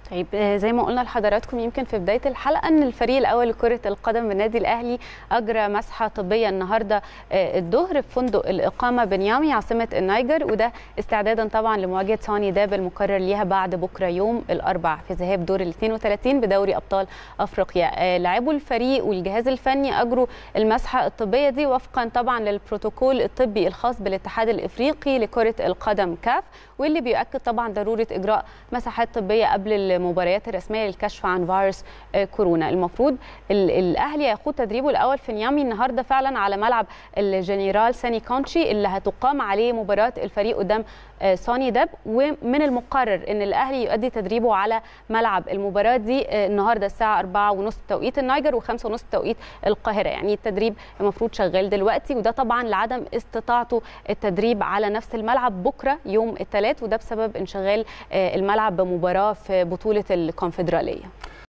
طيب زي ما قلنا لحضراتكم يمكن في بداية الحلقة أن الفريق الأول لكرة القدم بالنادي الأهلي أجرى مسحة طبية النهاردة الظهر في فندق الإقامة بنيامي عاصمة النيجر، وده استعدادا طبعا لمواجهة سوني داب المقرر ليها بعد بكرة يوم الأربعاء في ذهاب دور ال 32 بدوري أبطال أفريقيا. لاعبو الفريق والجهاز الفني أجروا المسحة الطبية دي وفقا طبعا للبروتوكول الطبي الخاص بالاتحاد الإفريقي لكرة القدم كاف، واللي بيؤكد طبعا ضرورة إجراء مساحات طبية قبل المباريات الرسميه للكشف عن فيروس كورونا. المفروض الاهلي هيخوض تدريبه الاول في نيامي النهارده فعلا على ملعب الجنرال ساني كونشي اللي هتقام عليه مباراه الفريق قدام سوني داب، ومن المقرر ان الاهلي يؤدي تدريبه على ملعب المباراه دي النهارده الساعه 4:30 توقيت النيجر و5:30 توقيت القاهره. يعني التدريب المفروض شغال دلوقتي، وده طبعا لعدم استطاعته التدريب على نفس الملعب بكره يوم الثلاث، وده بسبب انشغال الملعب بمباراه في بطوله الكونفدراليه.